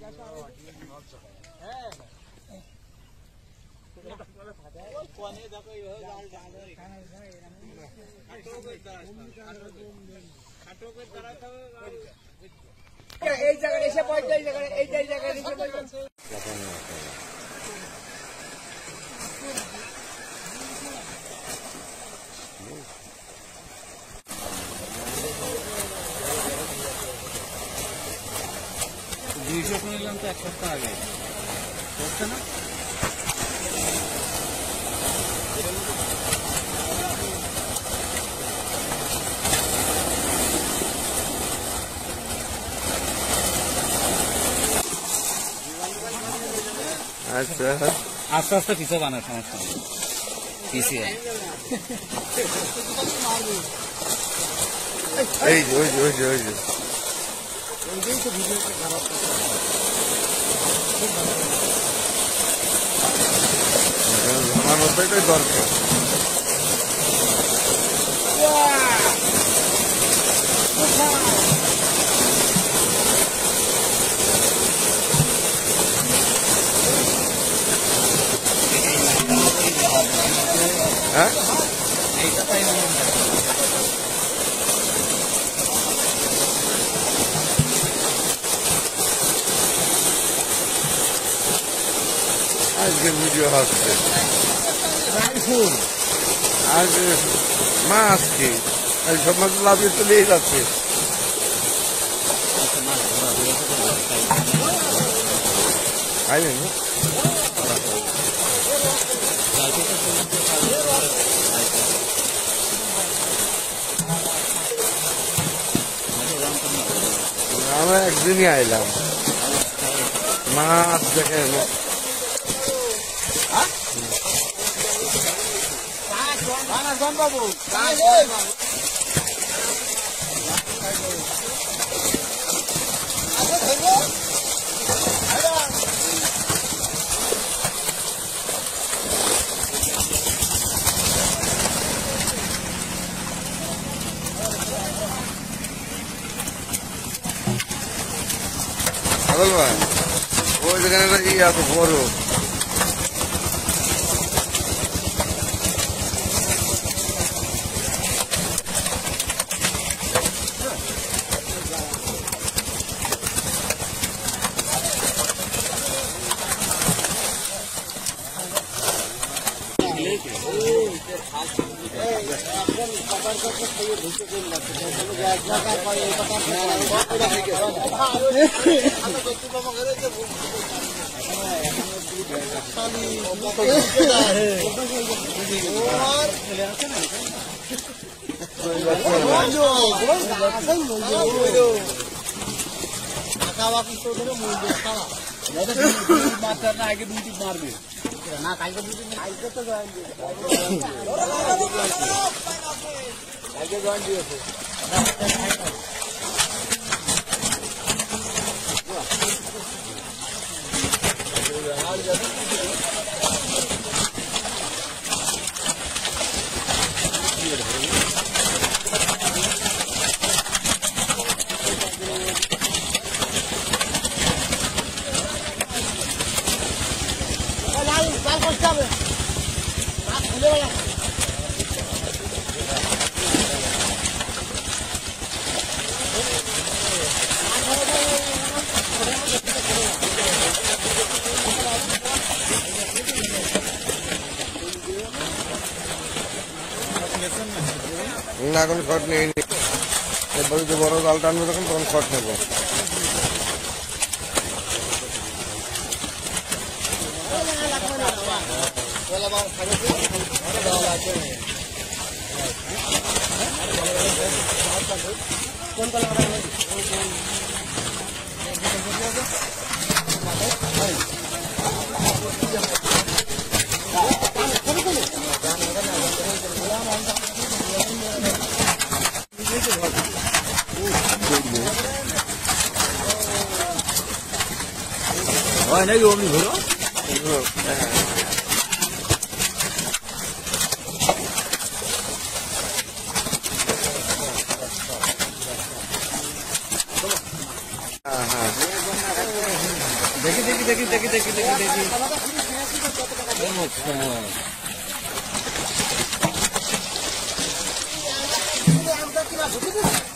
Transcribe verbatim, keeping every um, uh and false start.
এই জায়গায় এসে পয়সা এই জায়গায় এই জায়গায় এসে পয়সা দুইশো নিলাম তো এক সপ্তাহ আগে করছে না আচ্ছা আস্তে আস্তে পিছিয়ে বানার সমস্যা নেই পিছিয়ে এই যে ওই যে ওই যে ওই যে আমার মতোই দরকার হ্যাঁ আজকে ভিডিও হচ্ছে আজ মাছ কি সব মাছ লাভিয়ে চলেই যাচ্ছে খাইলেন আমরা একদিনই আইলাম মাছ দেখে বাবু আদল ভাই ওই যেখানে নাকি এত বড় আগে দুটি মারবে না কালকে দুটি কালকে তো জয়েন আগে জয়েন দিয়েছে না কোনো শট নেই এরপরে যে বড় জাল টানবে তখন তখন শট নেব হয় নাকি অমনি ধরো হ্যাঁ হ্যাঁ দেখি দেখি দেখি দেখি দেখি দেখি দেখি আচ্ছা